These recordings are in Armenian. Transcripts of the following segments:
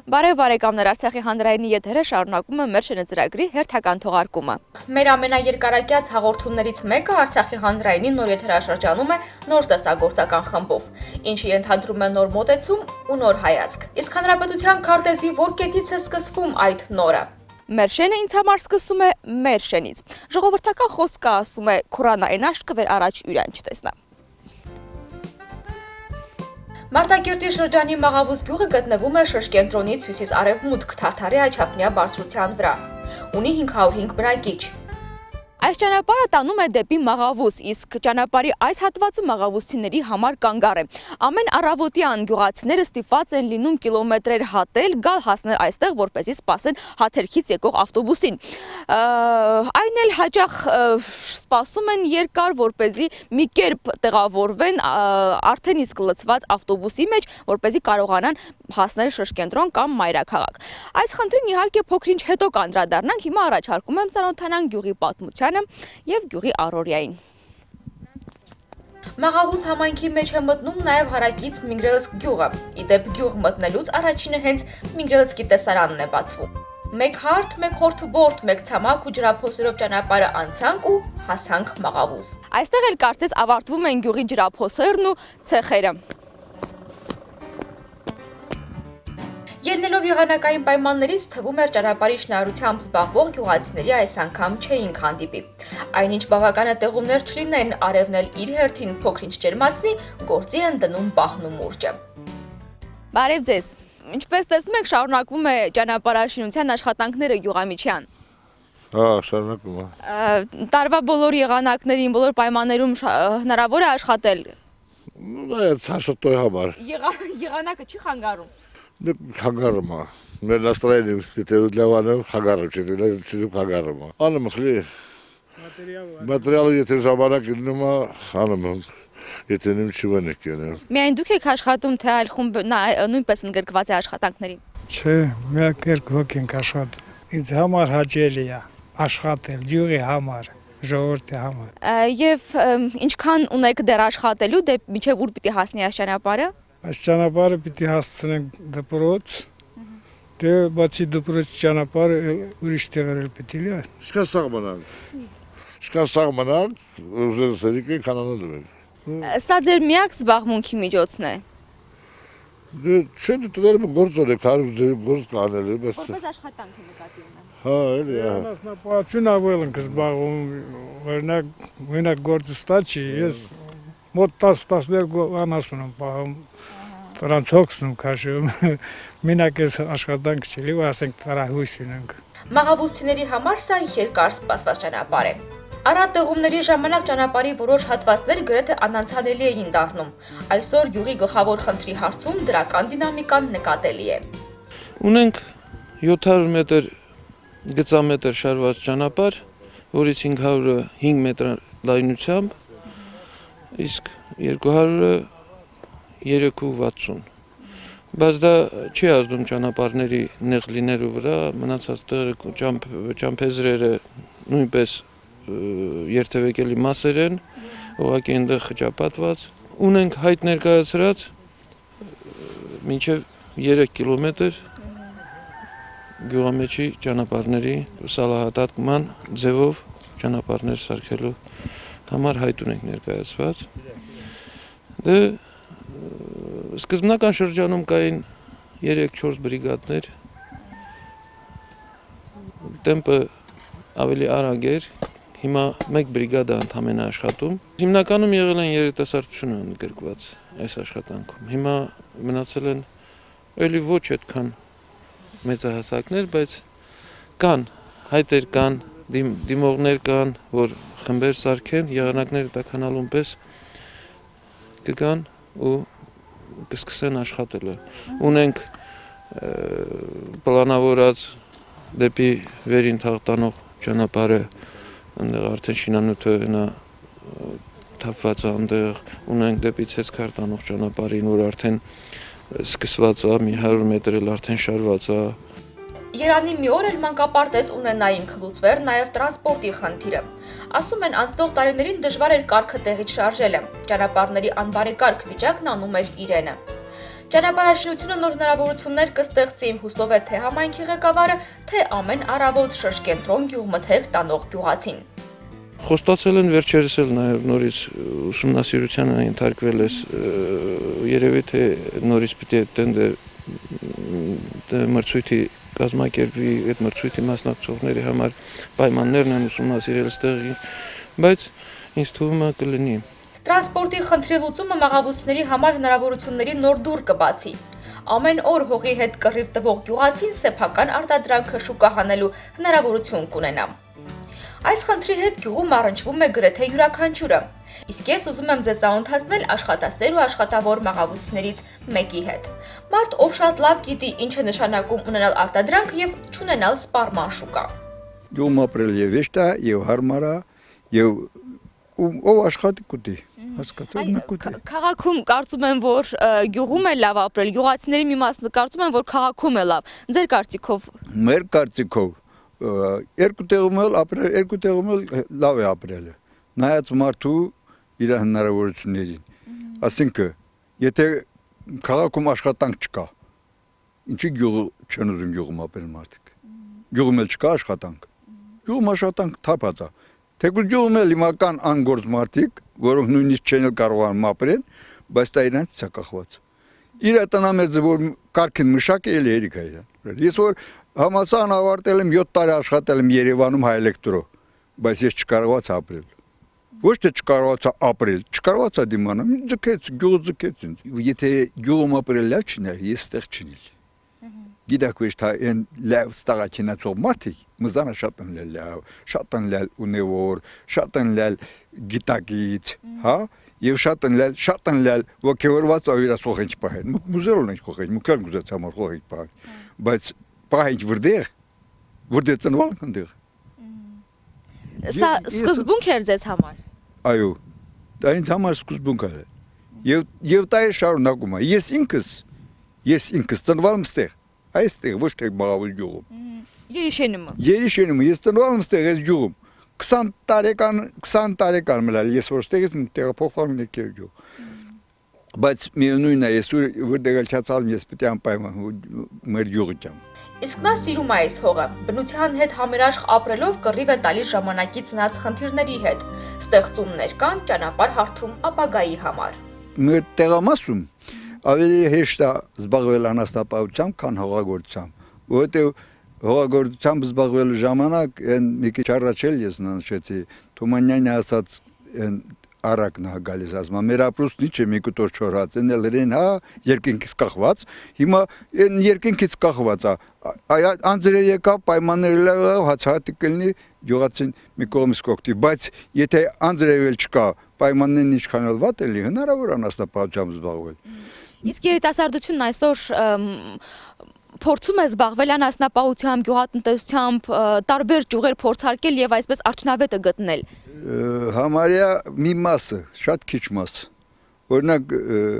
Բարև բարեկամներ, Արցախի հանրայինի եթերը շարունակում է մեր շնչերագրի հերթական թողարկումը։ Մեր ամենաերկարակյաց հաղորդումներից մեկը Արցախի հանրայինի նոր եթերաշրջանում է նոր ստեղծագործական խմբով, ինչը ենթադրում է նոր մոտեցում ու նոր հայացք։ Իսկ հանրապետության քարտեզի որ կետից է սկսվում այդ նորը։ Մեր շենը ինձ համար սկսում է մեր շենից։ Ժողովրդական խոսքը ասում է քուրանային աշկը վեր առաջ յուրան չտեսնա։ Մարտակերտի շրջանի Մաղավուս գյուղը գտնվում է շրջկենտրոնից հյուսիս-արևմուտք Թարթարի Այչափնյա բարձրության վրա։ Ունի 505 բնակիչ։ Այս ճանապարհը տանում է դեպի Մաղավուս, իսկ ճանապարհի այս հատվածը մաղավուսցիների համար կանգառ է։ Ամեն առավոտյան գյուղացիները ստիպված են լինում կիլոմետրեր հատել, գալ հասնել այստեղ, որպեսզի սպասեն հաթերքից եկող ավտոբուսին։ Այն էլ հաճախ սպասում են երկար, որպեսզի մի կերպ տեղավորվեն արդեն իսկ լցված ավտոբուսի մեջ, որպեսզի կարողանան հասնել շրջկենտրոն կամ մայրաքաղաք։ Այս խնդրին իհարկե փոքր-ինչ հետո կանդրադառնանք, հիմա առաջարկում եմ ծանոթանանք գյուղի պատմությանը և գյուղի առօրյային։ Մաղավուս համայնքի մեջ է մտնում նաև հարակից Մինգրելսկ գյուղը։ Իդեպ գյուղ մտնելուց առաջինը հենց Մինգրելսկի տեսարանն է բացվում։ Մեկ հարթ, մեկ խորթուբորդ, մեկ ցամաք ու ջրափոսերով ճանապարհը անցանք ու հասանք Մաղավուս։ Այստեղ էլ կարծես ավարտվում են գյուղի ջրափոսերն ու ցեխերը։ Ելնելով եղանակային պայմաններից թվում էր ճանապարհի շինարարությամբ զբաղվող գյուղացիների այս անգամ չէինք հանդիպի։ Այնինչ բավական է տեղումներ չլինեն, արևն էլ իր հերթին փոքր-ինչ ջերմացնի, գործի են դնում բահն ու մուրճը։ Բարև ձեզ։ Ինչպես տեսնում եք, շարունակվում է ճանապարհաշինության աշխատանքները գյուղամիջյան։ Հա, շարունակվում է։ Տարվա բոլոր եղանակներին, բոլոր պայմաններում հնարավոր է աշխատել։ Դա ցաշոտոյ համար։ Եղանակը չի խանգարում։ Խանգարում է։ Մեր настроение դիտելավանը խանգարում չէ, չդու խանգարում է։ Անում խլի։ Մատերիալը եթե ժամանակ լինում է, անում եմ։ Եթե նույն չվանեք յանը։ Միայն դուք եք աշխատում, թե այլ խումբ նույնպես ընդգրկված է աշխատանքներին։ Չէ, մենք երկու հոգ ենք աշխատում։ Ինձ համար հաճելի է աշխատել գյուղի համար, ժողովրդի համար։ Եվ ինչքան ունեք դեռ աշխատելու, դե մինչև ուր պիտի հասնի այս ճանապարհը։ Այս ճանապարհը պիտի հասցնենք դպրոց, դե բացի դպրոց ճանապարհը ուրիշ տեղեր էլ պիտի լինի։ Շքան սաղմանանք, ուժերը սերիկեն կանանալու ենք։ Սա ձեր միակ զբաղմունքի միջոցն է։ Դե չէ, դեռ գործ ունենք, գործ կանել է, բայց որպես աշխատանք է նկատի ունեմ։ Հա, էլի է։ Անասնապահություն ավել ենք զբաղվում, օրինակ գործը ստաչի, ես մոտ 10-12 անասուն եմ պահում, նրանց հոգսն եմ քաշում, մենակ ես աշխատանք չի լինի, ասենք տարահույս ունենք։ Մաղավուսցիների համար սա երկար սպասված ճանապարհ է։ Առատ տեղումների ժամանակ ճանապարհի որոշ հատվածներ գրեթե անանցանելի էին դառնում։ Այսօր գյուղի գլխավոր խնդրի հարցում դրական դինամիկան նկատելի է։ Ունենք 700 մետր գծամետր շարված ճանապարհ, որից 500-ը 5 մետր լայնությամբ, իսկ 200-ը 360։ Բայց դա չի ազդում ճանապարհների նեղ լինելու վրա, մնացած տեղերը ճամփեզրերը նույնպես երթևեկելի մասեր են, ուղղակի այնտեղ խճապատված։ Ունենք հայտ ներկայացրած մինչև 3 կիլոմետր գյուղամեջի ճանապարհների սալահատատման ձևով ճանապարհներ սարքելու համար հայտ ունենք ներկայացված։ Դե սկզբնական շրջանում կային 3-4 բրիգադներ, տեմպը ավելի արագ էր, հիմա մեկ բրիգադա ընդամենը աշխատում։ Հիմնականում եղել են երիտասարդությունը ընդգրկված այս աշխատանքում։ Հիմա մնացել են էլի ոչ այդքան մեծահասակներ, բայց կան, հայտեր կան, դիմողներ կան, որ խմբեր սարքեն, եղանակները տաքանալուն պես կգան ու կսկսեն աշխատելը։ Ունենք պլանավորած դեպի վերին թաղտանող ճանապարհը, այնտեղ արդեն շինանյութը հնա թափված է, այնտեղ ունենք դեպի ցեցքար տանող ճանապարհին, որ արդեն սկսված է, մի 100 մետր էլ արդեն շարված է։ Երանի մի օր էլ մանկապարտեզ ունենայինք, լուծվեր նաև տրանսպորտի խնդիրը։ Ասում են անցնող տարիներին դժվար էր կարգը տեղից շարժելը, ճանապարհների անբարեկարգ վիճակն անում էր իրենը։ Ճանապարհաշինությունը նոր հնարավորություններ կստեղծի, հուսով է թե համայնքի ղեկավարը, թե ամեն առավոտ շրջկենտրոն գյուղմթերք տանող գյուղացին։ Խոստացել են վերջերս էլ նաև նորից ուսումնասիրությանը ենթարկվել է, երևի թե նորից պիտի տենդեր մրցույթի կազմակերպվի, այդ մրցույթի մասնակցողների համար պայմաններն են ուսումնասիրել ստեղի, բայց ինձ թվում է կլինի։ Տրանսպորտի խնդրի լուծումը մաղավուսների համար հնարավորությունների նոր դուռ կբացի։ Ամեն օր հողի հետ կռիվ տվող գյուղացին սեփական արտադրանքը շուկահանելու հնարավորություն կունենա։ Այս խնդրի հետ գյուղում առնչվում է գրեթե յուրաքանչյուրը։ Իսկ ես ուզում եմ ձեզ ծանոթացնել աշխատասեր ու աշխատավոր մաղավուսներից մեկի հետ։ Մարդ, ով շատ լավ գիտի ինչ է նշանակում ունենալ արտադրանք եւ չունենալ սպառման շուկա։ Գյուղում ապրել եւ հեշտ է, եւ հարմար է, եւ ով աշխատի կուտի, հասկացա՞լ նկուտի։ Քաղաքում կարծում եմ, որ գյուղում է լավ ապրել, գյուղացիների մի մասը կարծում են, որ քաղաքում է լավ։ Ձեր կարծիքով։ Մեր կարծիքով երկու տեղում էլ ապրել, երկու տեղում էլ լավ է ապրել։ Նայած մարդու իր հնարավորություններին։ Ասինքն, եթե քաղաքում աշխատանք չկա, ինչի գյուղ չեն ուզում գյուղում ապրել մարդիկ։ Գյուղում էլ չկա աշխատանք։ Գյուղում աշխատանք թափած է։ Թեկուզ գյուղում էլ հիմական անգործ մարդիկ, որոնք նույնիսկ չեն կարողանում ապրել, բայց դա իրանց է կախված։ Իր տնամերձը որ կարգին մշակ է էլ երիք է իրան։ Ես որ համալսարան ավարտել եմ 7 տարի աշխատել եմ Երևանում Հայելեկտրո, բայց ես չկարողացա ապրել։ Ոչ թե չկարողացա ապրել, չկարողացա դիմանալ, ձգեց, գյուղը ձգեց ինձ։ Եթե գյուղում ապրել լավ չներ, ես ստեղ չնիլ։ Գիտեք ոչ թե այն լավ ստաղաչինացող մարդիկ, մզանը շատ են լավ, շատ են լավ ունևոր, շատ են լավ գիտակից, հա, եւ շատ են լավ ոգևորված ավիրասող են չփահեն։ Մուզերոն են խոխեն, մուքան գուզած համար խոխեն փահ։ Բայց փահեն որտեղ ծնվել ընդեղ։ Սա սկզբունք էր ձեզ համար։ Այո, դա ինձ համար սկզբունք է։ Եվ դա է շարունակում է։ Ես ինքս ծնվել եմ ստեղ, այստեղ ոչ թե Մաղավուս գյուղում։ Երիշենում ես ծնվել եմ ստեղ այս գյուղում։ 20 տարեկան մլալ ես որ ստեղից տեղափոխվել եմ եկել գյուղ։ Բայց միևնույնն է, ես որտեղ չացալ ես պետք է անպայման մեր գյուղը ճամ։ Իսկ նա սիրում է այս հողը, բնության հետ համերաշխ ապրելով կռիվ է տալիս ժամանակի ծնած խնդիրների հետ, ստեղծումներ կան ճանապարհ հարթում ապագայի համար։ Մեր տեղամասում ավելի հեշտ է զբաղվել անասնապահությամբ, քան հողագործությամբ, որովհետև հողագործությամբ զբաղվելու ժամանակ մի քիչ առաջ էլ ես նշեցի, Թումանյանը ասած արակն է գալիս ասում, մեր ապրուստն ինչ է մի կտոր չորած, են էլ իրեն հա երկինքից կախված, հիմա այն երկինքից կախված է, անձրև եկավ, պայմանները լավ, հացահատիկ կլինի, գյուղացին մի կողմից կօգտի, բայց եթե անձրև էլ չկա, պայմաններն ինչքան էլ վատ էլի, հնարավոր անասնապահությամբ զբաղվել։ Իսկ երիտասարդությունն այսօր փորձում է զբաղվել անասնապահությամբ, գյուղատնտեսությամբ, տարբեր ճյուղեր փորձարկել եւ այսպես արդյունավետը գտնել։ Համարյա մի մասը, շատ քիչ մաս։ Օրինակ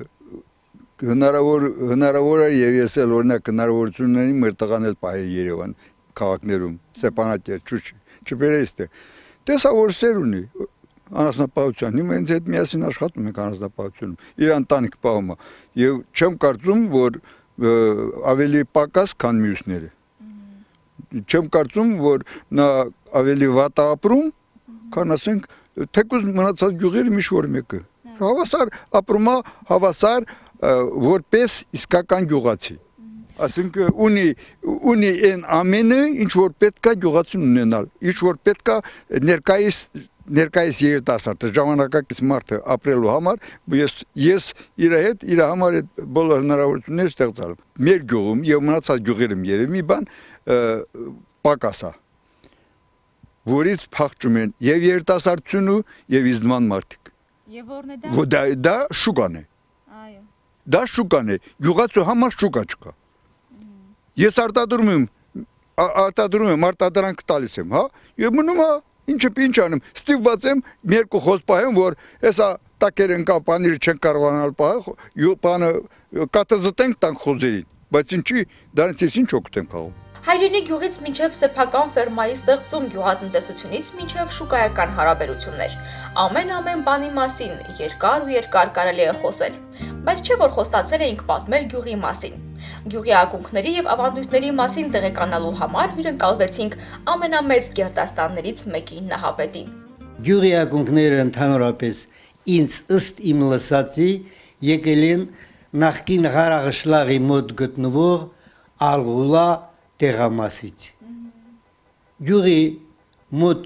հնարավոր է եւ ես էլ օրինակ հնարավորություն ունեմ մեր տղան էլ պահել Երևան քաղաքներում, Ստեփանատեր, չբերես թե։ Տեսա որ սեր ունի անասնապահության, հիմա ինձ հետ միասին աշխատում ենք անասնապահությունում։ Իր ընտանիք պահում է եւ չեմ կարծում որ ավելի պակաս քան մյուսները։ Չեմ կարծում որ նա ավելի վատ ապրում, քան ասենք թեկուզ մնացած գյուղերի մի շոր մեկը։ Հավասար ապրում է, հավասար որպես իսկական գյուղացի։ Ասենք ունի այն ամենը, ինչ որ պետք է գյուղացին ունենալ, ինչ որ պետք է ներկայիս երիտասարդը ժամանակակից մարդը ապրելու համար ես իր հետ իր համար այդ բոլոր հնարավորությունները ստեղծալ մեր գյուղում եւ մնացած գյուղերում երևի մի բան պակաս է որից փախչում են եւ երիտասարդությունը եւ իզդման մարդիկ եւ որն է դա շուկան է այո դա շուկան է գյուղացու համար շուկա չկա ես արտադրում եմ արտադրանք տալիս եմ հա եւ մնում է ինչ անեմ, ստիպված եմ երկու խոս պահեմ, որ հեսա տակեր ընկա պաները չեն կարողանալ պահը կատազտենք տանք խոզերին, բայց ինչի դրանից ես ինչ օգուտ եմ քաղում։ Հայրենի գյուղից մինչև սեփական ֆերմայի ստեղծում գյուղատնտեսությունից մինչև շուկայական հարաբերություններ։ Ամեն բանի մասին երկար ու երկար կարելի է խոսել։ բայց չէ որ խոստացել էինք պատմել գյուղի մասին։ Գյուղի ակունքների եւ ավանդույթների մասին տեղեկանալու համար հյուրընկալվեցինք ամենամեծ գերդաստաններից մեկի նահապետին։ Գյուղի ակունքները ընդհանրապես ինձ ըստ իմ լսածի եկել են նախկին Ղարաղշլաղի մոտ գտնվող Ալղուլա տեղամասից։ Գյուղի մոտ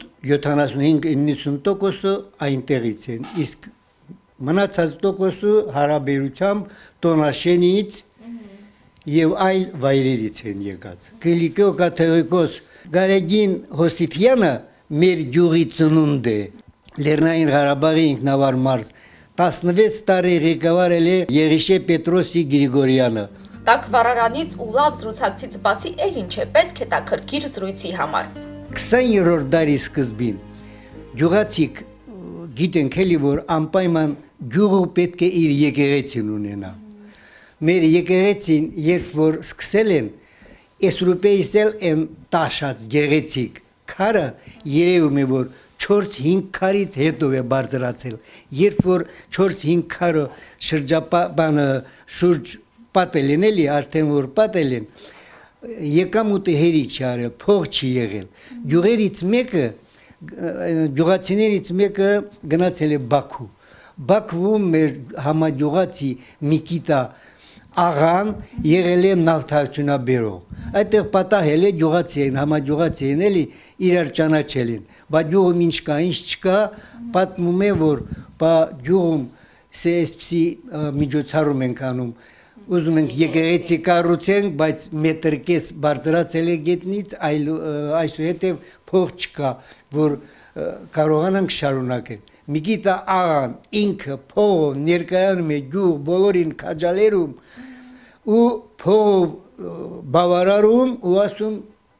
75-90% այնտեղից են, իսկ մնացած տոկոսը հարաբերությամբ Տոնաշենից եւ այլ վայրերից են եկած։ Կլիկո կաթողիկոս Գարեգին Հոսիփյանը մեր գյուղի ծնունդ է, Լեռնային Ղարաբաղի ինքնավար մարզ, 16 տարի ղեկավարել է Եղիշե Պետրոսի Գրիգորյանը։ Տակ վառարանից ու լավ զրուցակցից բացի էլ ինչ է պետք հետաքրքիր զրույցի համար։ 20-րդ դարի սկզբին գյուղացիք գիտենք էլի որ անպայման գյուղը պետք է իր եկեղեցին ունենա։ Մեր եկեղեցին երբ որ սկսել են Էսրուպեից են տաշած գեղեցիկ քարը երևում է որ 4-5 քարից հետո է բարձրացել։ Երբ որ 4-5 քարը շրջապանը շուրջ պատել են էլի արդեն որ պատել են եկամուտը հերիք չի արել, փող չի եղել։ Գյուղերից մեկը, գյուղացիներից մեկը գնացել է Բաքու։ Բաքվում մեր համագյուղացի Միկիտա աղան եղել է նավթարդյունաբերող։ Այդտեղ պատահել է գյուղացի են, համագյուղացի են էլի իրար ճանաչել են։ Բայց գյուղում ինչ կա, ինչ չկա, պատմում է որ գյուղում CSP միջոցառում ենք անում ուզում ենք եկեղեցի կառուցենք, բայց մետր կես բարձրացել է գետնից, այսուհետև փող չկա, որ կարողանանք շարունակել։ Միկիտա աղան ինքը փողով ներկայանում է գյուղ բոլորին քաջալերում ու փողով բավարարում ու ասում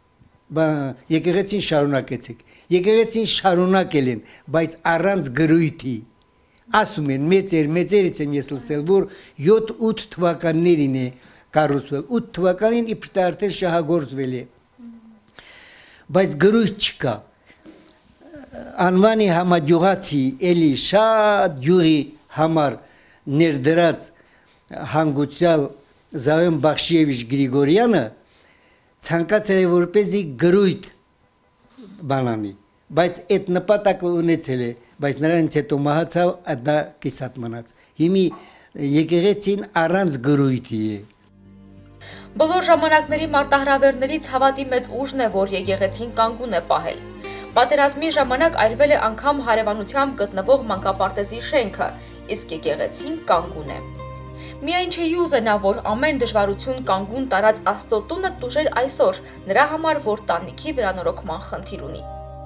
եկեղեցին շարունակեցեք։ Եկեղեցին շարունակել են, բայց առանց գրույթի։ Ասում են մեծերից եմ ես լսել, որ 7-8 թվականներին է կառուցվել, 8 թվականին իբր արդեն շահագործվել է, բայց գրույթ չկա։ Անվանի համագյուղացի էլի շատ գյուղի համար ներդրած հանգուցյալ Զավեն Բախշիևիչ Գրիգորյանը ցանկացել է որպեսզի գրույթ բանանի, բայց այդ նպատակը ունեցել է, բայց նրանից հետո մահացավ, դա կիսատ մնաց։ Հիմի եկեղեցին առանց գրույթի է։ Բոլոր ժամանակների մարտահրավերներից հավատի մեծ ուժն է, որ եկեղեցին կանգուն է պահել։ Պատերազմի ժամանակ այրվել է անգամ հարևանությամբ գտնվող մանկապարտեզի շենքը, իսկ եկեղեցին կանգուն է։ Միայն չէի ուզենա, որ ամեն դժվարություն կանգուն տարած Աստծո տունը տուժեր այսօր, նրա համար, որ տանիքի վերանորոգման խնդիր ունի։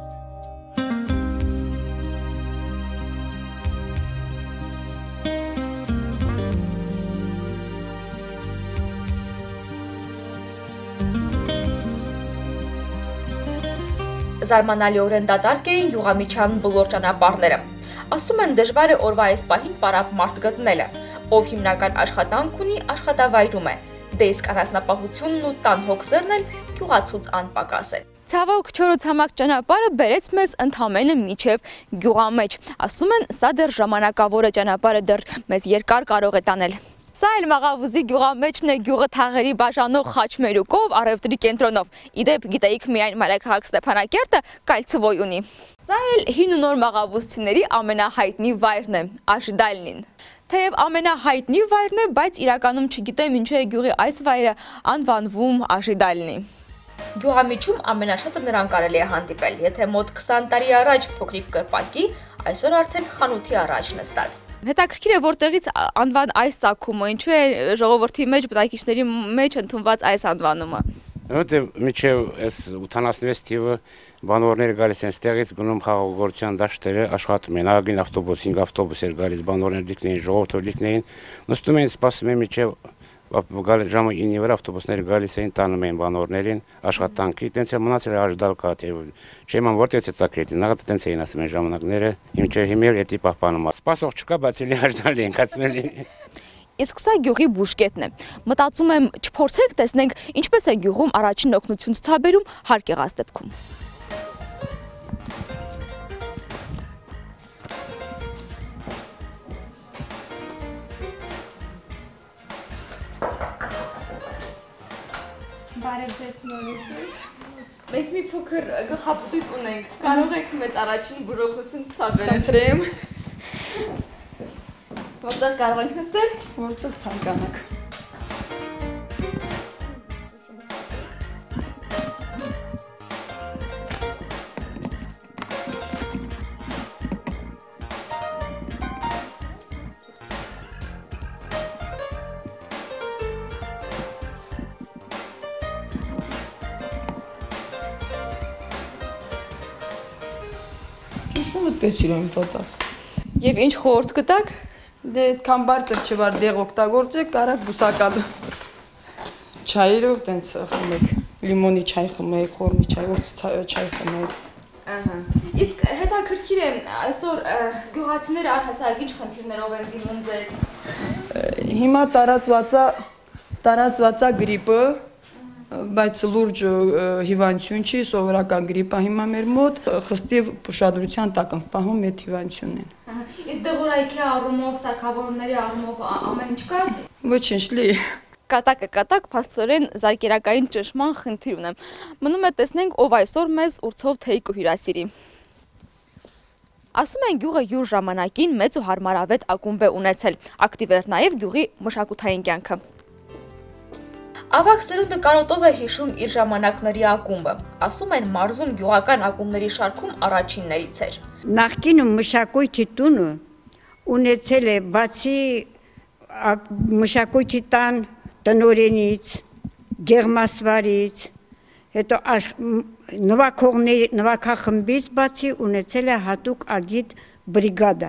Զարմանալիորեն դատարկ էին Յուղամիջյան բոլոր ճանապարհները։ Ասում են դժվար է օրվա այս պահին պարապ մարդ գտնելը, ով հիմնական աշխատանք ունի աշխատավայրում է, դե իսկ առանձնապահությունն ու տան հոգսերն էլ գյուղացուց անպակաս են։ Ցավոք 4-ցամաք ճանապարհը բերեց մեզ ընդամենը միջև գյուղամեջ։ Ասում են սա դեռ ժամանակավոր է ճանապարհը դեռ մեզ երկար կարող է տանել։ Սա էլ Մաղավուզի գյուղամեջն է գյուղը թաղերի բաժանող խաչմերուկով, առևտրի կենտրոնով։ Իդեպ գիտեիք միայն մայրաքաղաք Ստեփանակերտը կալցվոյ ունի։ Սա էլ հին ու նոր մաղավուսցիների ամենահայտնի վայրն է, Աժդալնին։ Թեև ամենահայտնի վայրն է, բայց իրականում չգիտեմ ինչու է գյուղի այս վայրը անվանվում Աժդալնի։ Գյուղամիջում ամենաշատը նրան կարելի է հանդիպել, եթե մոտ 20 տարի առաջ փոքրիկ կրպակի, այսօր արդեն խանութի առաջ նստած։ Հետաքրքիր է որտեղից անվան այս ծագումը, ինչու է ժողովրդի մեջ, բնակիչների մեջ ընդունված այս անվանումը։ Որտեղ միջև այս 86 թիվը բանվորներ գալիս են ստեղից գնում խաղաղորդության դաշտերը աշխատում են, ագին ավտոբուս, 5 ավտոբուս էր գալիս, բանվորներ լիքնեին, ժողովուրդը լիքնեին, նստում էին, սպասում են միջև ժամը 9-ի վրա ավտոբուսները գալիս էին, տանում էին բանվորներին աշխատանքի, տենց էլ մնացել է Աժդալ կաթ, չեմ որտեղից է ծագել, նախ տենց էին ասում են ժամանակները, ինչեւ հիմա էլ էդի պահպանում է։ Սպասող չկա, բայց էլի Աժդալի ենք ասում էլի։ Իսկ սա գյուղի բուժկետն է։ Մտածում եմ, չփորձենք տեսնենք ինչպես է գյուղում առաջին օգնություն ցուցաբերում հարկ եղած դեպքում։ Բարև ձեզ նորից։ Մենք մի փոքր գլխապտույտ ունենք։ Կարող եք մեզ առաջին բուրոքություն ցուցաբերել։ Խնդրեմ։ Որտեղ կարող ենք նստել։ Որտեղ ցանկանաք։ Պետք է Եվ ինչ խորհուրդ կտաք։ Դե այդքան բարձր չվար դեղ օգտագործեք, կարակ բուսական չայերով տենց խմեք, լիմոնի չայ խմեք, խորմի չայ, օծս չայ խմեք։ Ահա։ Իսկ հետաքրքիր է, այսօր գյուղացիները առհասարակ ինչ խնդիրներով են դիմում ձեզ։ Հիմա տարածված է գրիպը, բայց լուրջ հիվանդություն չի, սովորական գրիպ է հիմա մեր մոտ, խստիվ ուշադրության տակ ենք պահում այդ հիվանդությունն են։ Իսկ դեղորայքի առումով, սարքավորումների առումով ամեն ինչ կա։ Ոչինչ լի։ Կատակ փաստորեն զարկերակային ճնշման խնդիր ունեմ։ Մնում է տեսնենք ով այսօր մեզ ուրցով թեյ կհյուրասիրի։ Ասում են գյուղը յուր ժամանակին մեծ ու հարմարավետ ակումբ է ունեցել, ակտիվ էր նաև գյուղի մշակութային կյանքը։ Ավագ սերունդը կարոտով է հիշում իր ժամանակների ակումբը, ասում են մարզում գյուղական ակումբների շարքում առաջիններից էր։ Նախկինում մշակույթի տունը ունեցել է բացի մշակույթի տան տնօրենից, գեղմասվարից, հետո նվագախմբից բացի ունեցել է հատուկ ագիտ բրիգադա,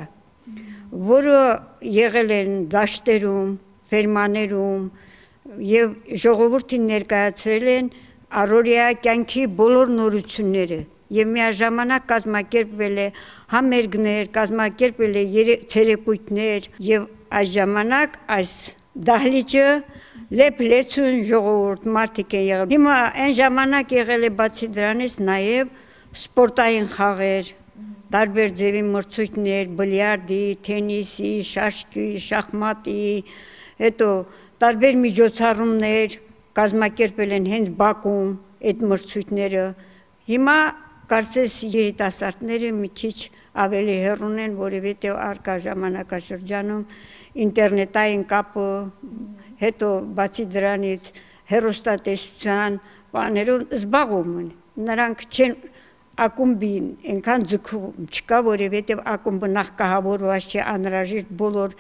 որը եղել են դաշտերում, ֆերմաներում և ժողովուրդին ներկայացրել են առօրյա կյանքի բոլոր նորությունները և միաժամանակ կազմակերպվել է համերգներ, կազմակերպվել է ցերեկույթներ և այս ժամանակ այս դահլիճը լեփ-լեցուն ժողովուրդ մարդիկ են եղել։ Հիմա այն ժամանակ եղել է բացի դրանից նաև սպորտային խաղեր, տարբեր ձևի մրցույթներ, բիլիարդի, թենիսի, շաշկի, շախմատի, հետո տարբեր միջոցառումներ կազմակերպել են հենց Բաքում այդ մրցույթները։ Հիմա կարծես երիտասարդները մի քիչ ավելի հեռուն են, որովհետև առկա ժամանակաշրջանում ինտերնետային կապը, հետո բացի դրանից հեռուստատեսության բաներով զբաղվում են։ Նրանք չեն ակումբին այնքան ձգում չկա, որովհետև ակումբը նախ կահավորված չէ անհրաժեշտ բոլոր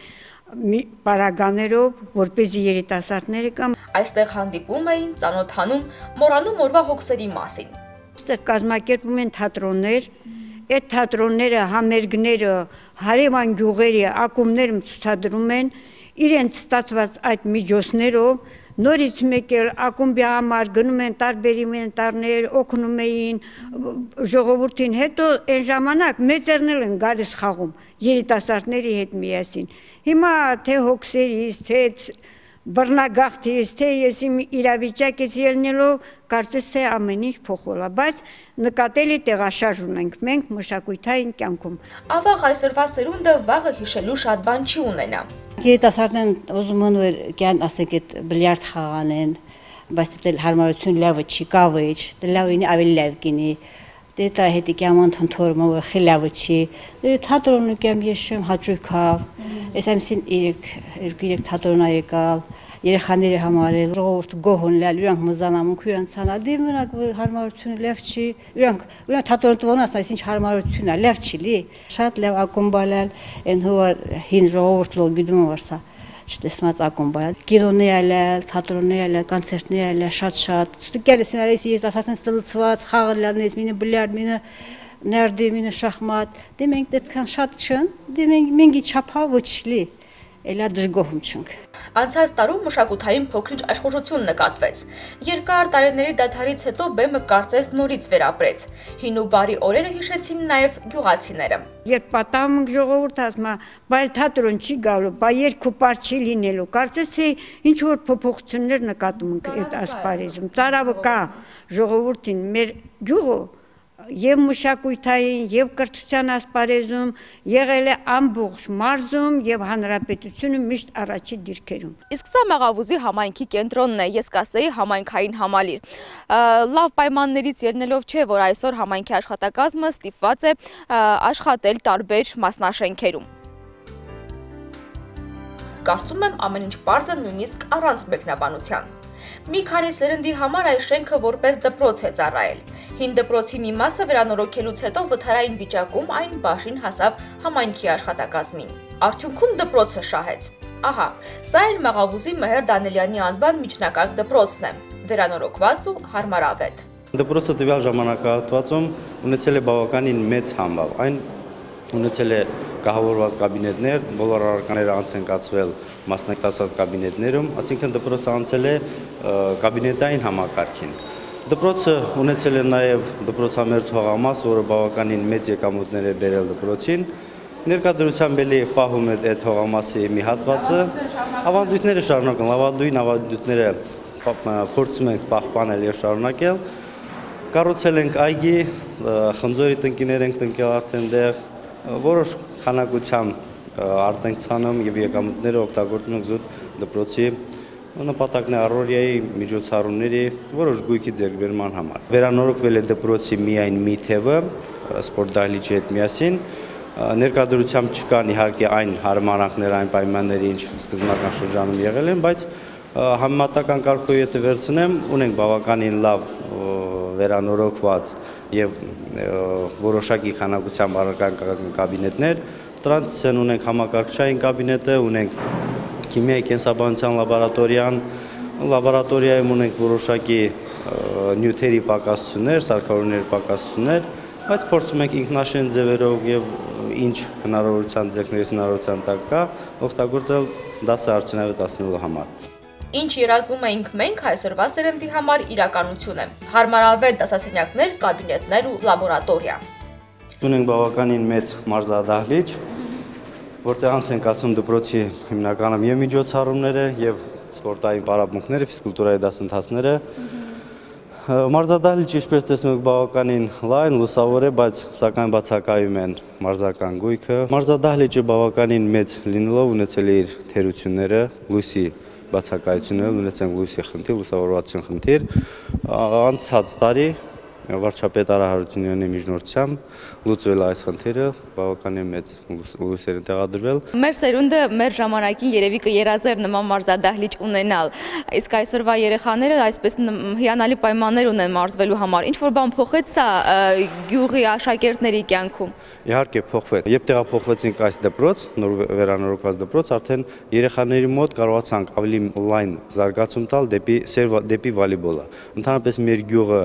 պարագաներով, որպեսզի երիտասարդները կամ այստեղ հանդիպում էին, ծանոթանում, մոռանում օրվա հոգսերի մասին։ Այստեղ կազմակերպում են թատրոններ, այդ թատրոնները, համերգները, հարևան գյուղերի ակումբներում ցուցադրում են իրենց ստացված այդ միջոցներով, նորից մեկ էլ ակումբի համար գնում են տարբեր ինվենտարներ, օգնում էին ժողովրդին, հետո այն ժամանակ մեծերն են գալիս խաղում երիտասարդների հետ միասին։ Հիմա թե հոգսերից, թե բռնագաղթից, թե ես իմ իրավիճակից ելնելով կարծես թե ամեն ինչ փոխվել է, բայց նկատելի տեղաշարժ ունենք մենք մշակութային կյանքում։ Ավաղ այսօրվա սերունդը վաղը հիշելու շատ բան չի ունենա։ Երիտասարդներն ուզում են որ կյան ասեք այդ բիլիարդ խաղանեն, բայց դե հարմարություն լավը չի, կավը չի, լավ ինի ավելի լավ կինի։ Դե դա հետի կաման թոնթորմը որ խիլավը չի։ Դե թատրոնը կեմ եշեմ հաճույքավ։ Այս ամսին 2-3 թատրոնա եկալ, երեխաների համար ժողովուրդը գոհն լալ, իրանք մզանամունք իրանցանա, դե մնակ հարմարությունը լավ չի, իրանք թատրոն տվոնաս, այս ինչ հարմարություն է, լավ չի լի։ Շատ լավ ակումբալալ, այն հուար հին ժողովուրդ լող գիտում վարսա, չտեսնված ակումբալալ, կինոներ ալալ, թատրոններ ալալ, կոնցերտներ ալալ, շատ։ Ստուկելս ինալ այս երիտասարդն ստլծված, խաղը լալնես, մինը բիլիարդ, մինը նարդի, մինը շախմատ, դե մենք այդքան շատ չն, դե մենք չափա ոչ լի, էլա դժգոհում չնք։ Անցած տարում մշակութային փոքրինչ աշխուժություն նկատվեց։ Երկար տարիների դադարից հետո բեմը կարծես նորից վերապրեց։ Հին ու բարի օրերը հիշեցին նաև գյուղացիները։ Երբ պատահում ենք ժողովուրդը ասում է, բայց թատրոն չի գալու, բայց երգ ու պար չի լինելու։ Կարծես թե ինչ որ փոփոխություններ նկատում ենք այդ ասպարեզում։ Ծարավը կա ժողովրդին, մեր գյուղը եւ մշակույթային եւ կրթության ասպարեզում, եղել է ամբողջ մարզում եւ հանրապետությունը միշտ առաջի դիրքերում։ Իսկ սա Մաղավուզի համայնքի կենտրոնն է, ես կասեի համայնքային համալիր։ Լավ պայմաններից ելնելով չէ, որ այսօր համայնքի աշխատակազմը ստիպված է աշխատել տարբեր մասնաշենքերում։ Կարծում եմ ամեն ինչ պարզ է նույնիսկ առանց մեկնաբանության։ Մի քանի սերնդի համար այս շենքը որպես դպրոց է ծառայել։ Հին դպրոցի մի մասը վերանորոգելուց հետո վթարային վիճակում այն բաժին հասավ համայնքի աշխատակազմին։ Արդյունքում դպրոցը շահեց։ Ահա, սա էր Մաղավուզի Մեհեր Դանելյանի անվան միջնակարգ դպրոցն է, վերանորոգված ու հարմարավետ։ Դպրոցը տվյալ ժամանակահատվածում ունեցել է բավականին մեծ համբավ։ Այն ունեցել է կահավորված կաբինետներ, բոլոր առարկաները անց են կացվել մասնակցած կաբինետներում, այսինքն դպրոցը անցել է կաբինետային համակարգին։ Դպրոցը ունեցել է նաև դպրոցամերձ հողամաս, որը բավականին մեծ եկամուտներ է բերել դպրոցին։ Ներկայությամբ էլի պահում է այդ հողամասի մի հատվածը, ավանդույթները շարունակել, լավագույն ավանդույթները փորձում ենք պահպանել եւ շարունակել։ Կառուցել ենք այգի, խնձորի տնկիներ ենք տնկել արդեն դեղ, որոշ քանակությամբ արտենք ցանում եւ եկամուտները օգտագործում ենք զուտ դպրոցի նպատակն է առօրյայի միջոցառումների որոշ գույքի ձեռքբերման համար։ Վերանորոգվել է դպրոցի միայն մի թևը սպորտ դահլիճի հետ միասին։ Ներկայությամբ չկան իհարկե այն հարմարանքները, այն պայմանները, ինչ սկզբնական շրջանում եղել են, բայց համեմատական կարգով եթե վերցնեմ, ունենք բավականին լավ վերանորոգված եւ որոշակի քանակությամբ առարկան կաբինետներ, դրանց ունենք համակարգչային կաբինետը, ունենք քիմիայի կենսաբանության լաբորատորիան, լաբորատորիայում ունենք որոշակի նյութերի պակասություններ, սարքավորումների պակասություններ, բայց փորձում ենք ինքնաշեն ձևերով եւ ինչ հնարավորության ձեռքներիս հնարավորության տակ կա, օգտագործել դասը արդյունավետացնելու համար։ Ինչ երազում էինք մենք այսօրվա սերնդի համար իրականություն է։ Հարմարավետ դասասենյակներ, կաբինետներ ու լաբորատորիա։ Ունենք բավականին մեծ մարզադահլիճ, որտեղ անց են կացում դպրոցի հիմնականում եւ միջոցառումները եւ սպորտային պարապմունքները, ֆիզկուլտուրայի դասընթացները։ Մարզադահլիճը, ինչպես տեսնում եք, բավականին լայն, լուսավոր է, բայց սակայն բացակայում են մարզական գույքը։ Մարզադահլիճը բավականին մեծ լինելով ունեցել է իր թերությունները, լույսի բացակայությունները, ունեցել լույսի խնդիր, լուսավորվածության խնդիր։ Անցած տարի վարչապետ Արա Հարությունյանի միջնորդությամբ լուծվել այս խնդիրը, բավականին մեծ լույսեր են տեղադրվել։ Մեր սերունդը մեր ժամանակին երևի կերազեր նման մարզադահլիճ ունենալ, իսկ այսօրվա երեխաները այսպես հիանալի պայմաններ ունեն մարզվելու համար։ Ինչ որ բան փոխեց սա գյուղի աշակերտների կյանքում։ Իհարկե փոխվեց։ Երբ տեղափոխվեցինք այս դպրոց, նոր վերանորոգված դպրոց, արդեն երեխաների մոտ կարողացանք ավելի լայն զարգացում տալ դեպի վոլեյբոլը։ Ընդհանրապես մեր գյուղը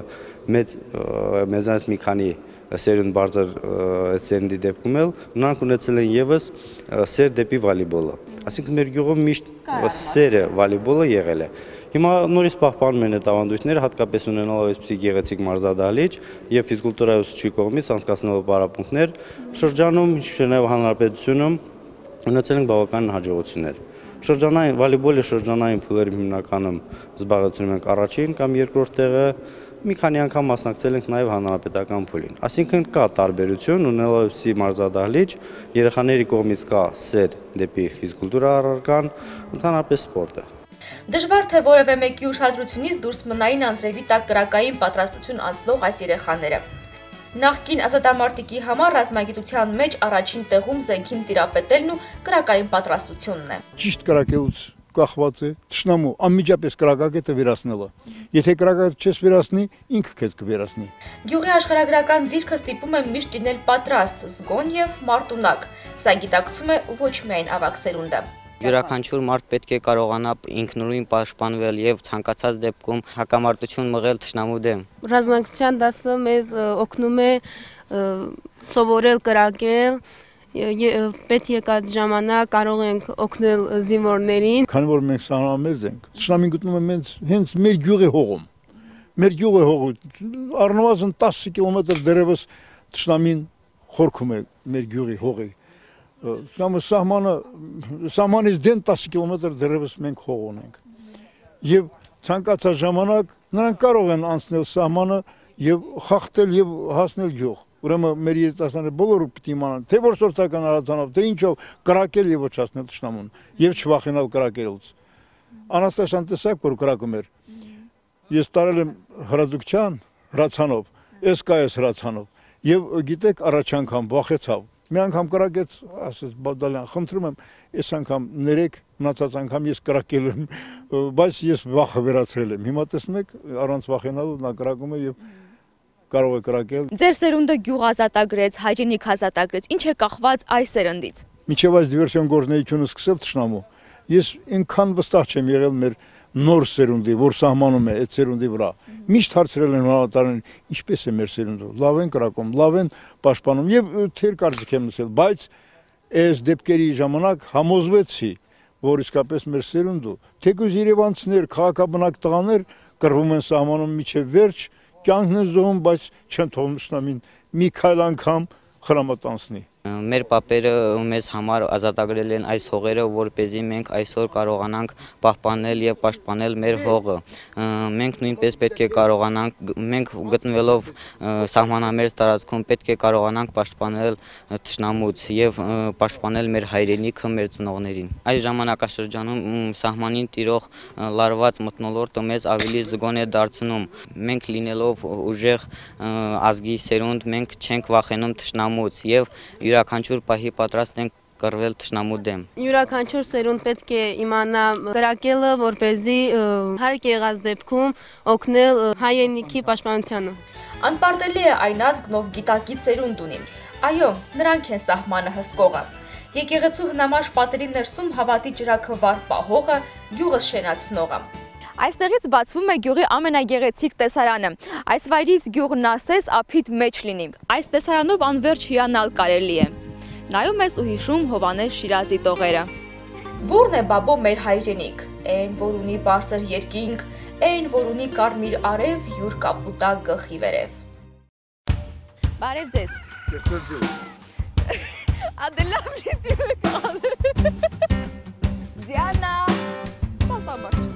մեզանից մի քանի սերունդ բարձր սերնդի դեպքում էլ նրանք ունեցել են եւս սեր դեպի վոլեյբոլը։ Այսինքն մեր գյուղում միշտ սերը վոլեյբոլը եղել է։ Հիմա նորից պահպանում են այդ ավանդույթները, հատկապես ունենալով այսպիսի գեղեցիկ մարզադահլիճ եւ ֆիզկուլտուրայի ուսուցչի կողմից անցկացնելով պարապմունքներ, շրջանում, ինչպես նաեւ հանրապետությունում ունեցել են բավական հաջողություններ։ Շրջանային վոլեյբոլի շրջանային փուլերում հիմնականում զբաղեցնում ենք առաջին կամ երկրորդ տեղը, մի քանի անգամ մասնակցել ենք նաև հանրապետական փուլին։ Այսինքն կա տարբերություն, ունենալով այսպիսի մարզադահլիճ, երեխաների կողմից կա սեր դեպի ֆիզկուլտուրա առարկան, ընդհանրապես սպորտը։ Դժվար թե որևէ մեկի ուշադրությունից դուրս մնային անձրևի տակ կրակային պատրաստություն անցնող այս երեխաները։ Նախկին ազատամարտիկի համար ռազմագիտության մեջ առաջին տեղում զենքին տիրապետելն ու կրակային պատրաստությունն է։ Ճիշտ կրակելուց կախված է թշնամու անմիջապես կրակակետը վերացնելը։ Եթե կրակակետը չես վերացնի, ինքը քեզ կվերացնի։ Գյուղի աշխարհագրական դիրքը ստիպում է միշտ լինել պատրաստ, զգոն եւ մարտունակ։ Սա գիտակցում է ոչ միայն ավագ սերունդը։ Յուրաքանչյուր մարդ պետք է կարողանա ինքնուրույն պաշտպանվել եւ ցանկացած դեպքում հակամարտություն մղել թշնամու դեմ։ Ռազմագիտության դասը մեզ օգնում է սովորել կրակել, պետք եկած ժամանակ կարող ենք օգնել զինվորներին։ Քանի որ մենք սահմանամերձ ենք, թշնամին գտնում է մենք հենց մեր գյուղի հողում։ Մեր գյուղի հողը առնվազն 10 կիլոմետր դեռևս թշնամին խորքում է մեր գյուղի հողի։ Սահմանից դեն 10 կիլոմետր դեռևս մենք հող ունենք։ Եվ ցանկացած ժամանակ նրանք կարող են անցնել սահմանը եւ խախտել եւ հասնել գյուղ։ Ուրեմն մեր երիտասարդները բոլորը պիտի իմանան, թե որ սոցիալական արարածանով, թե ինչով կրակել եւ ոչնչացնել թշնամուն եւ չվախենալ կրակելուց։ Անաստասյան տեսակ որ կրակում էր։ Ես տարել եմ հրաձուկչյան հրացանով, SKS հրացանով եւ գիտեք առաջ անգամ վախեցավ։ Մի անգամ կրակեց, ասես Բադալյան, խնդրում եմ, այս անգամ ներեք, մնացած անգամ ես կրակել եմ, բայց ես վախը վերացրել եմ։ Հիմա տեսնում եք, առանց վախենալու նա կրակում է եւ կարող է կրակել։ Ձեր սերունդը գյուղ ազատագրեց, հայրենիք ազատագրեց, ինչ է կախված այս սերնդից։ Մինչև այս դիվերսիոն գործունեությունը սկսել թշնամու, ես ինքան վստահ չեմ եղել մեր նոր սերունդի, որ սահմանում է այդ սերունդի վրա։ Միշտ հարցրել են հավատարին, ինչպես է մեր սերունդը, լավ են կրակում, լավ են պաշտպանում եւ թեր կարծիք եմ լսել, բայց այս դեպքերի ժամանակ համոզվեցի, որ իսկապես մեր սերունդը, թեկուզ երևանցիներ, քաղաքաբնակ տղաներ կռվում են սահմանում միջև վերջ, կյանքն են զոհում, բայց չեն թողնում թշնամին մի քայլ անգամ խրամատանցնի։ Մեր պապերը մեզ համար ազատագրել են այս հողերը, որպեսզի մենք այսօր կարողանանք պահպանել եւ պաշտպանել մեր հողը։ Մենք նույնպես պետք է կարողանանք, մենք գտնվելով սահմանամերձ տարածքում պետք է կարողանանք պաշտպանել թշնամուց եւ պաշտպանել մեր հայրենիքը, մեր ծնողներին։ Այս ժամանակաշրջանում սահմանին տիրող լարված մթնոլորտը մեզ ավելի զգոն է դարձնում։ Մենք լինելով ուժեղ ազգի սերունդ, մենք չենք վախենում թշնամուց եւ յուրաքանչյուր պահի պատրաստ ենք կռվել թշնամու դեմ։ Յուրաքանչյուր սերունդ պետք է իմանա կրակելը, որպեսզի հարկ եղած դեպքում օգնել հայրենիքի պաշտպանությանը։ Անպարտելի է այն ազգն, ով գիտակից սերունդ ունի։ Այո, նրանք են սահմանը հսկողը։ Եկեղեցու հնամաշ պատերի ներսում հավատի ջրակը վար պահողը, գյուղը շենացնողը։ Այստեղից բացվում է գյուղի ամենագեղեցիկ տեսարանը։ Այս վայրից գյուղն ասես ափիտ մեջ լինի։ Այս տեսարանով անverջ հիանալ կարելի է։ Նայում ես ու հիշում Հովանես Շիրազի տողերը։ Որն է բաբո մեր հայրենիք, այն որ ունի բարձր երկինք, այն որ ունի կարմիր արև, յուր կապուտա գլխի վերև։ Բարև ձեզ։ Դիանա։